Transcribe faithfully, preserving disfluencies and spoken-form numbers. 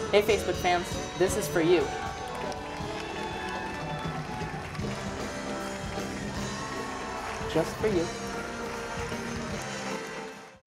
Hey Facebook fans, this is for you. Just for you.